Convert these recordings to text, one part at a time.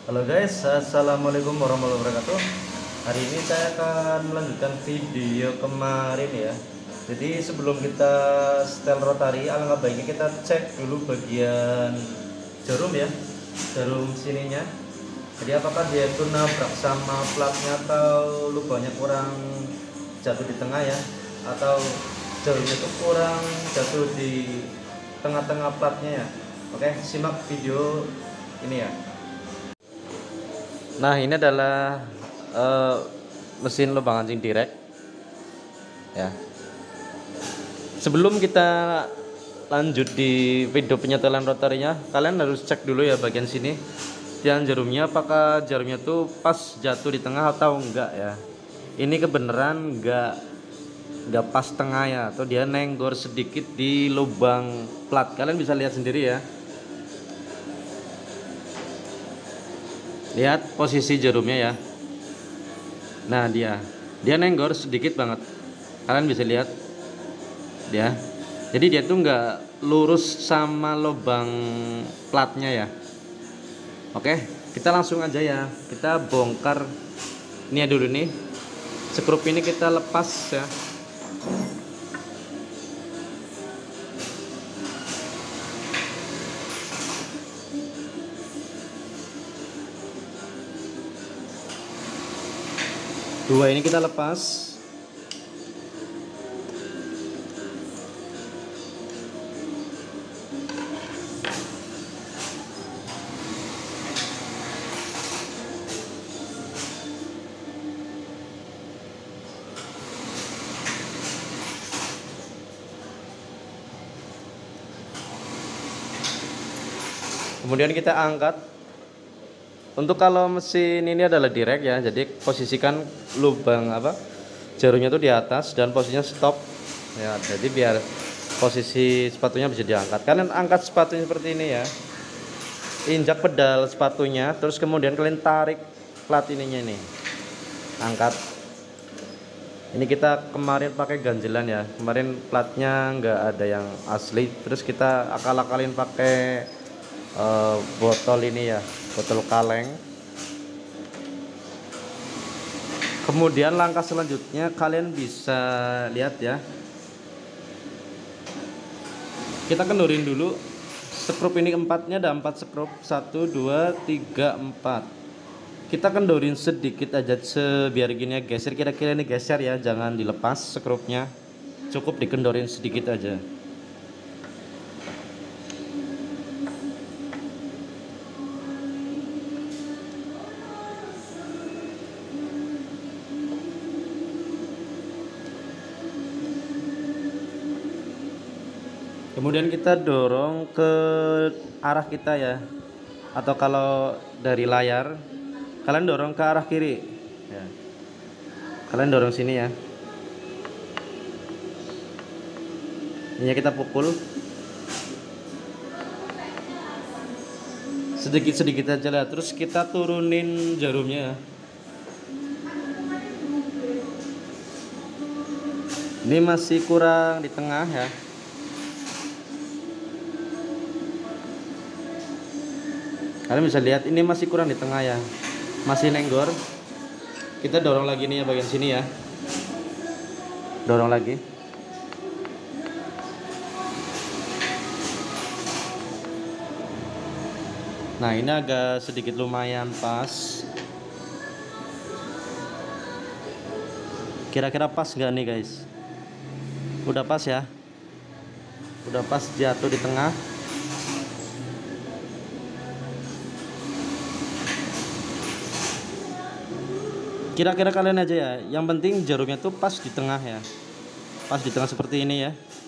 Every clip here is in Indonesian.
Halo guys, assalamualaikum warahmatullahi wabarakatuh. Hari ini saya akan melanjutkan video kemarin ya. Jadi sebelum kita setel rotari, alangkah baiknya kita cek dulu bagian jarum ya, jarum sininya. Jadi apakah dia itu nabrak sama platnya atau lubangnya kurang jatuh di tengah ya, atau jarumnya itu kurang jatuh di tengah-tengah platnya ya. Oke, simak video ini ya. Nah, ini adalah mesin lubang anjing direct ya. Sebelum kita lanjut di video penyetelan rotarinya, kalian harus cek dulu ya bagian sini tiang jarumnya, apakah jarumnya tuh pas jatuh di tengah atau enggak ya. Ini kebenaran enggak pas tengah ya, atau dia nenggor sedikit di lubang plat. Kalian bisa lihat sendiri ya. Lihat posisi jarumnya ya. Nah, dia nenggor sedikit banget. Kalian bisa lihat dia. Jadi dia tuh nggak lurus sama lubang platnya ya. Oke, kita langsung aja ya. Kita bongkar ini ya dulu nih. Skrup ini kita lepas ya. Dua ini kita lepas. Kemudian kita angkat. Untuk kalau mesin ini adalah direct ya, jadi posisikan lubang jarumnya itu di atas dan posisinya stop ya, jadi biar posisi sepatunya bisa diangkat. Kalian angkat sepatunya seperti ini ya, injak pedal sepatunya, terus kemudian kalian tarik plat ininya ini, angkat. Ini kita kemarin pakai ganjelan ya, kemarin platnya nggak ada yang asli, terus kita akal-akalin pakai botol ini ya, botol kaleng. Kemudian langkah selanjutnya kalian bisa lihat ya, kita kendorin dulu skrup ini. Empatnya ada 4 skrup, 1 2 3 4. Kita kendorin sedikit aja biar gini ya, geser kira-kira ini, geser ya, jangan dilepas skrupnya, cukup dikendorin sedikit aja. Kemudian kita dorong ke arah kita ya, atau kalau dari layar kalian dorong ke arah kiri ya. Kalian dorong sini ya, ini kita pukul sedikit-sedikit aja lah, terus kita turunin jarumnya. Ini masih kurang di tengah ya. Kalian bisa lihat ini masih kurang di tengah ya, masih nenggor. Kita dorong lagi nih ya bagian sini ya, dorong lagi. Nah, ini agak sedikit lumayan pas. Kira-kira pas nggak nih guys? Udah pas ya, udah pas jatuh di tengah. Kira-kira kalian aja ya, yang penting jarumnya tuh pas di tengah ya, pas di tengah seperti ini ya.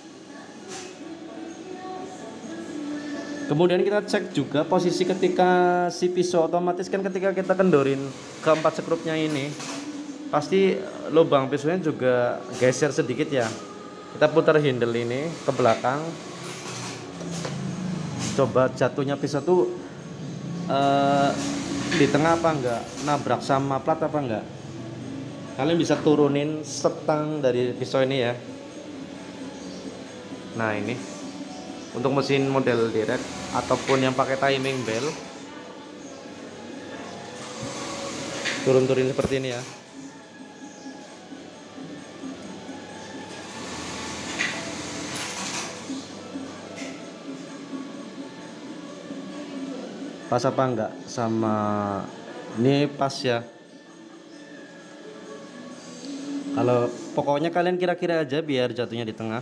Kemudian kita cek juga posisi ketika si pisau otomatis kan, ketika kita kendorin keempat skrupnya ini, pasti lubang pisaunya juga geser sedikit ya. Kita putar handle ini ke belakang, coba jatuhnya pisau tuh di tengah apa enggak, nabrak sama plat apa enggak. Kalian bisa turunin setang dari pisau ini ya. Nah, ini untuk mesin model direct ataupun yang pakai timing belt, turun-turunin seperti ini ya. Pas apa enggak sama ini? Pas ya. Kalau pokoknya kalian kira-kira aja biar jatuhnya di tengah.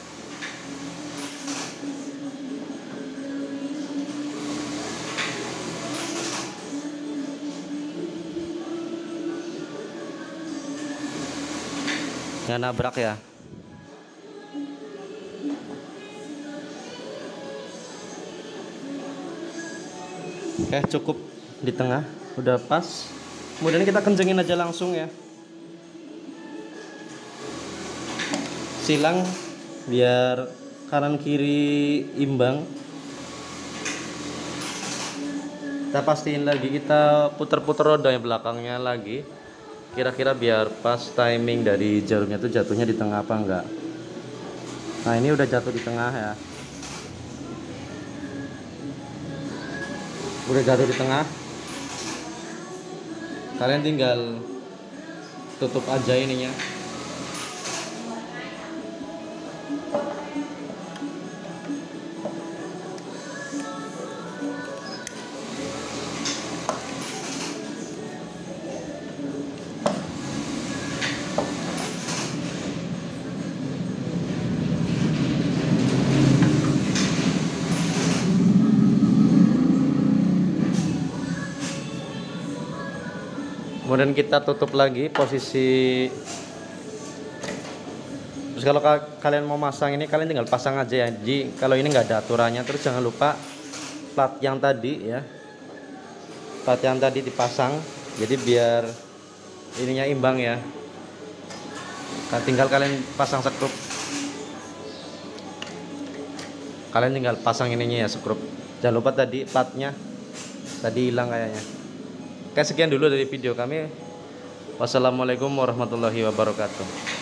Nggak nabrak ya. Oke, cukup di tengah, udah pas. Kemudian kita kencengin aja langsung ya. Silang biar kanan kiri imbang. Kita pastiin lagi, kita puter-puter roda yang belakangnya lagi. Kira-kira biar pas timing dari jarumnya tuh jatuhnya di tengah apa enggak. Nah, ini udah jatuh di tengah ya. Udah jatuh di tengah, kalian tinggal tutup aja ininya. Kemudian kita tutup lagi posisi. Terus kalau kalian mau masang ini, kalian tinggal pasang aja ya. Jadi kalau ini nggak ada aturannya. Terus jangan lupa plat yang tadi ya, plat yang tadi dipasang. Jadi biar ininya imbang ya. Tinggal kalian pasang sekrup. Kalian tinggal pasang ininya ya, sekrup. Jangan lupa tadi platnya tadi hilang kayaknya. Oke, sekian dulu dari video kami. Wassalamualaikum warahmatullahi wabarakatuh.